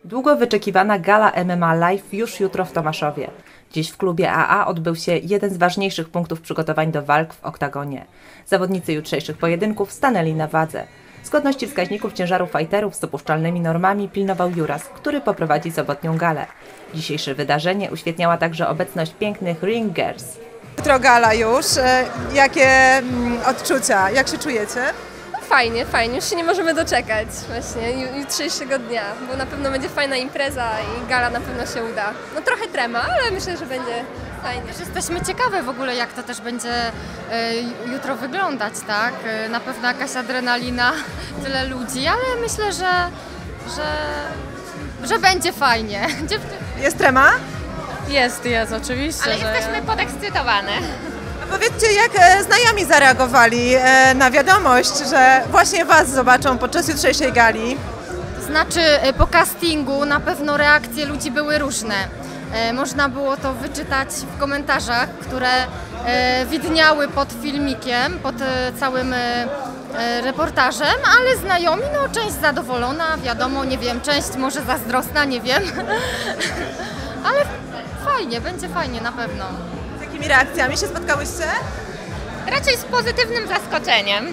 Długo wyczekiwana gala MMA Live już jutro w Tomaszowie. Dziś w klubie AA odbył się jeden z ważniejszych punktów przygotowań do walk w oktagonie. Zawodnicy jutrzejszych pojedynków stanęli na wadze. Zgodności wskaźników ciężaru fighterów z dopuszczalnymi normami pilnował Juras, który poprowadzi sobotnią galę. Dzisiejsze wydarzenie uświetniała także obecność pięknych ring girls. Jutro gala już. Jakie odczucia? Jak się czujecie? Fajnie, fajnie. Już się nie możemy doczekać właśnie jutrzejszego dnia, bo na pewno będzie fajna impreza i gala na pewno się uda. No trochę trema, ale myślę, że będzie fajnie. Też jesteśmy ciekawe w ogóle, jak to też będzie jutro wyglądać, tak? Na pewno jakaś adrenalina, tyle ludzi, ale myślę, że będzie fajnie. Jest trema? Jest, oczywiście. Ale jesteśmy podekscytowane. A powiedzcie, jak znajomi zareagowali na wiadomość, że właśnie Was zobaczą podczas jutrzejszej gali? Znaczy, po castingu na pewno reakcje ludzi były różne. Można było to wyczytać w komentarzach, które widniały pod filmikiem, pod całym reportażem, ale znajomi, no część zadowolona, wiadomo, nie wiem, część może zazdrosna, nie wiem, ale fajnie, będzie fajnie na pewno. Z jakimi reakcjami się spotkałyście? Raczej z pozytywnym zaskoczeniem.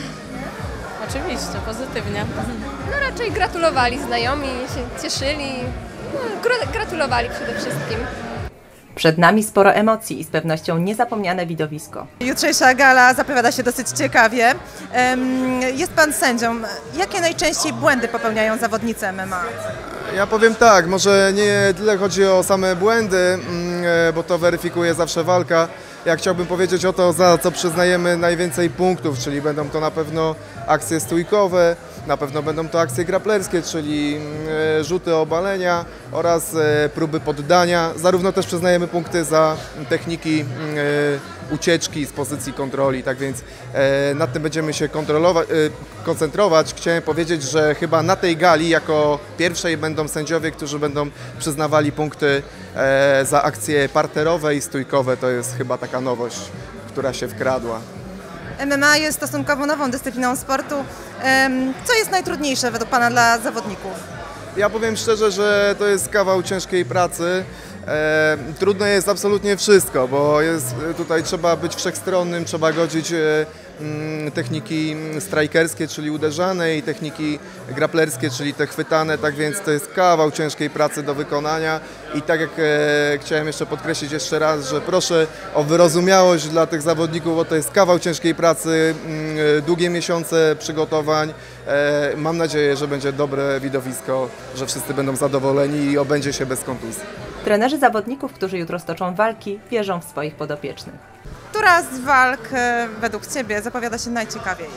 Oczywiście, pozytywnie. No raczej gratulowali znajomi, się cieszyli, no, gratulowali przede wszystkim. Przed nami sporo emocji i z pewnością niezapomniane widowisko. Jutrzejsza gala zapowiada się dosyć ciekawie. Jest Pan sędzią. Jakie najczęściej błędy popełniają zawodnicy MMA? Ja powiem tak, może nie tyle chodzi o same błędy, bo to weryfikuje zawsze walka. Ja chciałbym powiedzieć o to, za co przyznajemy najwięcej punktów, czyli będą to na pewno akcje stójkowe, na pewno będą to akcje graplerskie, czyli rzuty, obalenia oraz próby poddania. Zarówno też przyznajemy punkty za techniki ucieczki z pozycji kontroli, tak więc nad tym będziemy się koncentrować. Chciałem powiedzieć, że chyba na tej gali jako pierwszej będą sędziowie, którzy będą przyznawali punkty za akcje parterowe i stójkowe. To jest chyba taka nowość, która się wkradła. MMA jest stosunkowo nową dyscypliną sportu. Co jest najtrudniejsze według Pana dla zawodników? Ja powiem szczerze, że to jest kawał ciężkiej pracy. Trudne jest absolutnie wszystko, bo tutaj trzeba być wszechstronnym, trzeba godzić techniki strajkerskie, czyli uderzane, i techniki graplerskie, czyli te chwytane, tak więc to jest kawał ciężkiej pracy do wykonania. I tak jak chciałem jeszcze podkreślić jeszcze raz, że proszę o wyrozumiałość dla tych zawodników, bo to jest kawał ciężkiej pracy, długie miesiące przygotowań. Mam nadzieję, że będzie dobre widowisko, że wszyscy będą zadowoleni i obędzie się bez kontuzji. Trenerzy zawodników, którzy jutro stoczą walki, wierzą w swoich podopiecznych. Która z walk według Ciebie zapowiada się najciekawiej?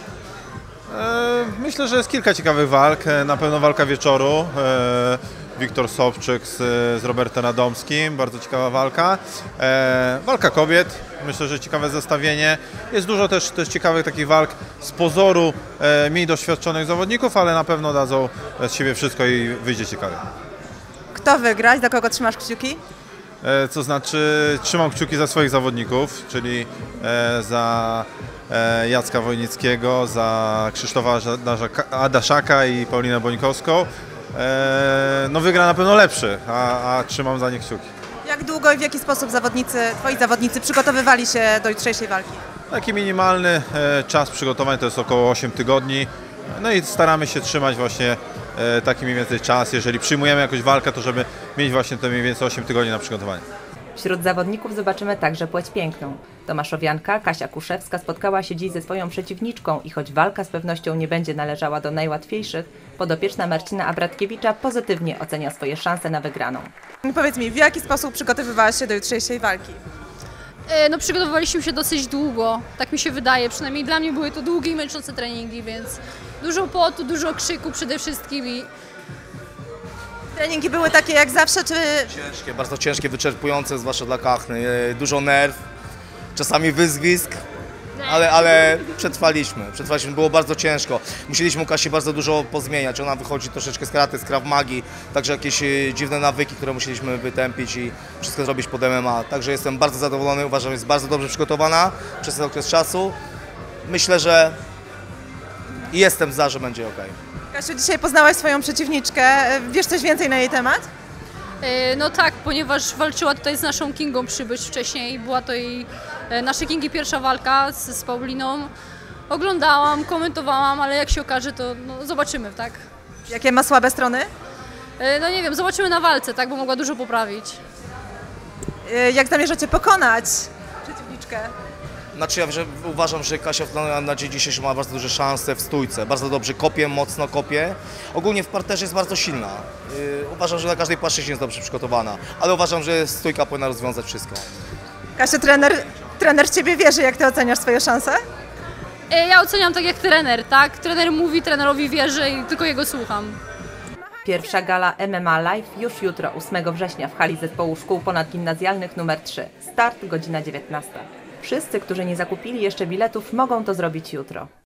Myślę, że jest kilka ciekawych walk. Na pewno walka wieczoru. Wiktor Sobczyk z Robertem Radomskim, bardzo ciekawa walka. Walka kobiet, myślę, że ciekawe zestawienie. Jest dużo też ciekawych takich walk z pozoru mniej doświadczonych zawodników, ale na pewno dadzą z siebie wszystko i wyjdzie ciekawie. Kto wygra? Dla kogo trzymasz kciuki? To znaczy trzymam kciuki za swoich zawodników, czyli za Jacka Wojnickiego, za Krzysztofa Adaszaka i Paulinę Bońkowską. No wygra na pewno lepszy, a trzymam za nich kciuki. Jak długo i w jaki sposób Twoi zawodnicy przygotowywali się do jutrzejszej walki? Taki minimalny czas przygotowań to jest około 8 tygodni. No i staramy się trzymać właśnie taki mniej więcej czas. Jeżeli przyjmujemy jakąś walkę, to żeby mieć właśnie te mniej więcej 8 tygodni na przygotowanie. Wśród zawodników zobaczymy także płeć piękną. Tomaszowianka Kasia Kuszewska spotkała się dziś ze swoją przeciwniczką i choć walka z pewnością nie będzie należała do najłatwiejszych, podopieczna Marcina Abratkiewicza pozytywnie ocenia swoje szanse na wygraną. Powiedz mi, w jaki sposób przygotowywałaś się do jutrzejszej walki? No przygotowywaliśmy się dosyć długo, tak mi się wydaje, przynajmniej dla mnie były to długie i męczące treningi, więc dużo potu, dużo krzyku przede wszystkim i... Treningi były takie jak zawsze, czy... Ciężkie, bardzo ciężkie, wyczerpujące, zwłaszcza dla Kachny, dużo nerw, czasami wyzwisk, ale przetrwaliśmy, było bardzo ciężko. Musieliśmy u Kasi bardzo dużo pozmieniać, ona wychodzi troszeczkę z karate, z Krav Magi, także jakieś dziwne nawyki, które musieliśmy wytępić i wszystko zrobić pod MMA. Także jestem bardzo zadowolony, uważam, że jest bardzo dobrze przygotowana przez ten okres czasu. Myślę, że jestem za, że będzie ok. Kasiu, dzisiaj poznałaś swoją przeciwniczkę. Wiesz coś więcej na jej temat? No tak, ponieważ walczyła tutaj z naszą Kingą Przybysz wcześniej. Była to jej, naszej Kingi pierwsza walka z Pauliną. Oglądałam, komentowałam, ale jak się okaże, to no, zobaczymy, tak? Jakie ma słabe strony? No nie wiem, zobaczymy na walce, tak, bo mogła dużo poprawić. Jak zamierzacie pokonać przeciwniczkę? Znaczy uważam, że Kasia na dzień dzisiejszy ma bardzo duże szanse w stójce. Bardzo dobrze kopie, mocno kopie. Ogólnie w parterze jest bardzo silna. Uważam, że na każdej płaszczyźnie jest dobrze przygotowana. Ale uważam, że stójka powinna rozwiązać wszystko. Kasiu, trener w Ciebie wierzy. Jak Ty oceniasz swoje szanse? Ja oceniam tak jak trener, tak? Trener mówi, trenerowi wierzę i tylko jego słucham. Pierwsza gala MMA Live już jutro, 8 września w hali Zespołu Szkół Ponadgimnazjalnych nr 3. Start godzina 19. Wszyscy, którzy nie zakupili jeszcze biletów, mogą to zrobić jutro.